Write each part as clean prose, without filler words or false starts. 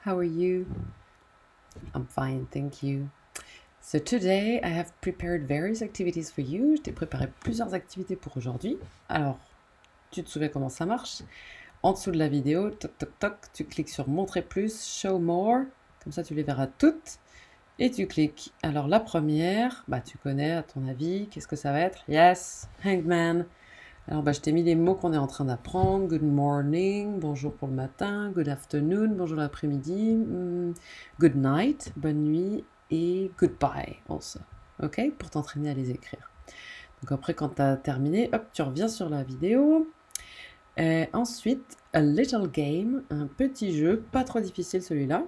how are you? I'm fine, thank you. So today I have prepared various activities for you. Je t'ai préparé plusieurs activités pour aujourd'hui. Alors, tu te souviens comment ça marche? En dessous de la vidéo, toc toc toc, tu cliques sur montrer plus, show more, comme ça tu les verras toutes. Et tu cliques. Alors la première, bah tu connais à ton avis, qu'est-ce que ça va être? Yes, hangman. Alors bah je t'ai mis les mots qu'on est en train d'apprendre. Good morning, bonjour pour le matin. Good afternoon, bonjour l'après-midi. Good night, bonne nuit. Et goodbye also. Ok? Pour t'entraîner à les écrire. Donc après quand tu as terminé, hop, tu reviens sur la vidéo. Ensuite, a little game, un petit jeu, pas trop difficile celui-là.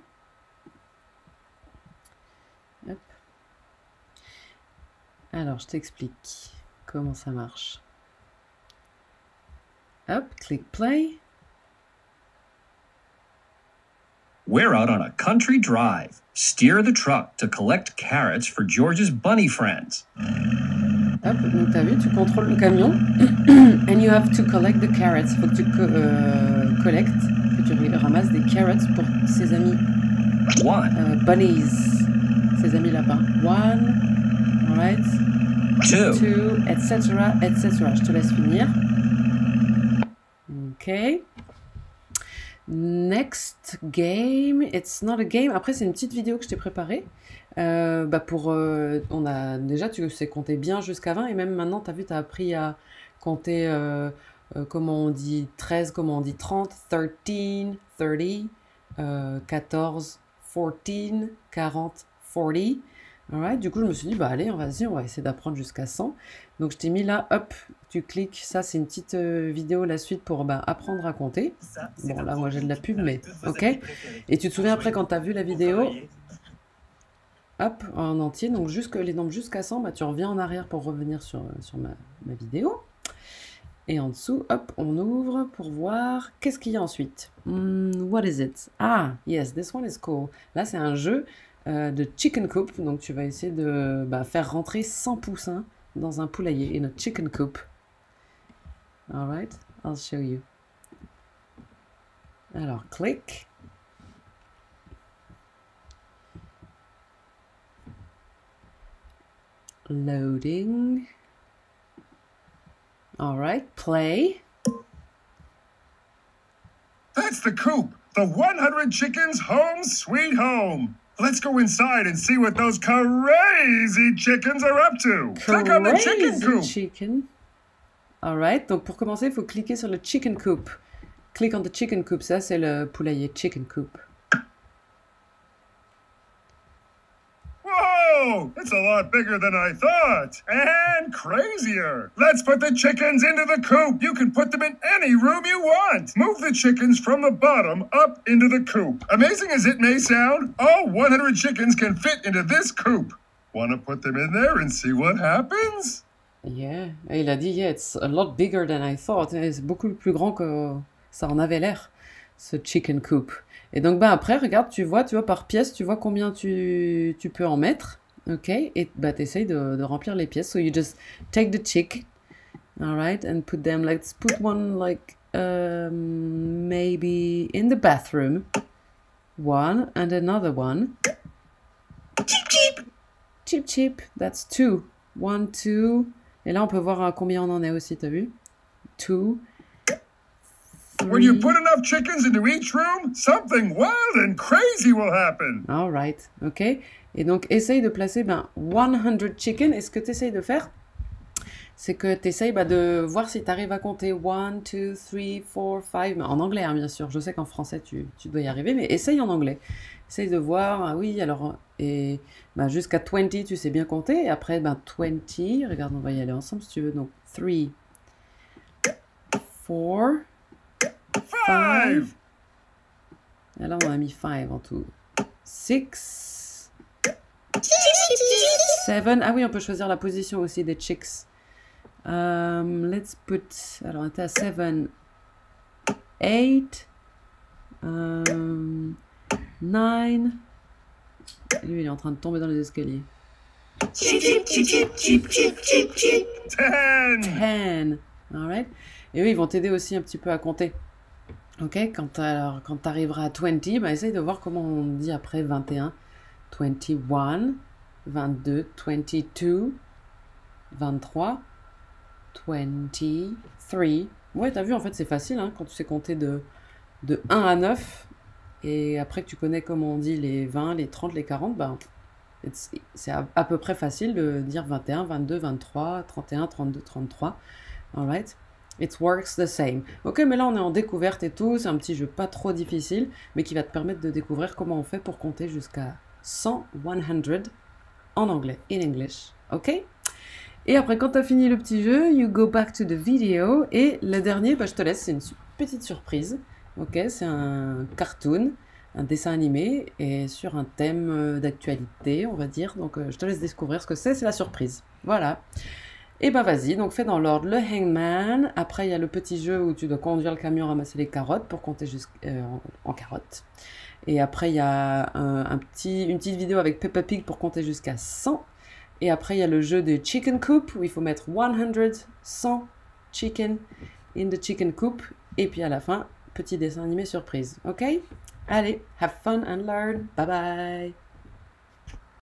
Hop. Alors, je t'explique comment ça marche. Hop, click play. We're out on a country drive. Steer the truck to collect carrots for George's bunny friends. Hop, donc t'as vu, tu contrôles le camion. And you have to collect the carrots. Faut que tu collectes, que tu ramasses des carrots pour ses amis bunnies. Ses amis lapins. One, alright. Two, etc., etc. Je te laisse finir. Ok. Next game, it's not a game. Après, c'est une petite vidéo que je t'ai préparée. On a déjà, tu sais compter bien jusqu'à 20 et même maintenant, tu as vu, tu as appris à compter comment on dit 13, comment on dit 30, 13, 30, 14, 14, 40, 40. Alright, du coup, je me suis dit, bah allez, on va essayer d'apprendre jusqu'à 100. Donc, je t'ai mis là, hop, tu cliques. Ça, c'est une petite vidéo, la suite pour apprendre à compter. Bon, là, moi, j'ai de la pub, mais ok. Et tu te souviens après, quand tu as vu la vidéo, hop, en entier, donc les nombres jusqu'à 100, bah, tu reviens en arrière pour revenir sur ma vidéo. Et en dessous, hop, on ouvre pour voir qu'est-ce qu'il y a ensuite. What is it? Ah, yes, this one is cool. Là, c'est un jeu de chicken coop, donc tu vas essayer de faire rentrer 100 poussins dans un poulailler, in a chicken coop. Alright, I'll show you. Alors, click. Loading. Alright, play. That's the coop, the 100 chickens home sweet home. Let's go inside and see what those crazy chickens are up to. Click on the chicken coop. Chicken. Alright, donc pour commencer, il faut cliquer sur le chicken coop. Click on the chicken coop, ça c'est le poulailler chicken coop. Whoa, it's a lot bigger than I thought. And crazier. Let's put the chickens into the coop. You can put them in any room you want. Move the chickens from the bottom up into the coop. Amazing as it may sound, all 100 chickens can fit into this coop. Want to put them in there and see what happens? Yeah, et il a dit, yeah, it's a lot bigger than I thought. C'est beaucoup plus grand que ça en avait l'air, ce chicken coop. Et donc, après, regarde, tu vois par pièce, tu vois combien tu peux en mettre. Ok, et t'essayes de remplir les pièces. So you just take the chick, alright, and put them, let's put one like, maybe in the bathroom. One, and another one. Cheep, cheep. Cheep, cheep, that's 2. 1, 2. Et là, on peut voir à combien on en est aussi, t'as vu? 2. When you put enough chickens into each room, something wild and crazy will happen. All right, ok. Et donc, essaye de placer 100 chicken. Et ce que tu essayes de faire, c'est que tu essayes de voir si tu arrives à compter 1, 2, 3, 4, 5. En anglais, hein, bien sûr. Je sais qu'en français, tu dois y arriver, mais essaye en anglais. Essaye de voir, ah oui, alors, et jusqu'à 20, tu sais bien compter. Et après, 20, regarde, on va y aller ensemble si tu veux. Donc, 3, 4, 5. Et là, on a mis 5 en tout. 6, 7. Ah oui, on peut choisir la position aussi des chicks. Let's put... Alors, on était à 7, 8, 9. Lui, il est en train de tomber dans les escaliers. 10. Alright. Et eux, ils vont t'aider aussi un petit peu à compter. Ok, quand tu arriveras à 20, bah, essaye de voir comment on dit après 21. 21, 22, 22, 23, 23. Ouais, t'as vu, en fait, c'est facile hein, quand tu sais compter de 1 à 9. Et après que tu connais comment on dit les 20, les 30, les 40, ben, c'est à peu près facile de dire 21, 22, 23, 31, 32, 33. Alright? It works the same. Ok, mais là on est en découverte et tout, c'est un petit jeu pas trop difficile, mais qui va te permettre de découvrir comment on fait pour compter jusqu'à 100, 100 en anglais, in English. Ok? Et après, quand tu as fini le petit jeu, you go back to the video. Et le dernier, bah, je te laisse, c'est une petite surprise. Ok, c'est un cartoon, un dessin animé, et sur un thème d'actualité, on va dire. Donc, je te laisse découvrir ce que c'est la surprise. Voilà. Et bah vas-y, donc fais dans l'ordre le hangman. Après, il y a le petit jeu où tu dois conduire le camion, ramasser les carottes pour compter en carottes. Et après, il y a une petite vidéo avec Peppa Pig pour compter jusqu'à 100. Et après, il y a le jeu de Chicken Coop où il faut mettre 100 chicken in the chicken coop. Et puis à la fin, petit dessin animé surprise. Ok? Allez, have fun and learn. Bye bye!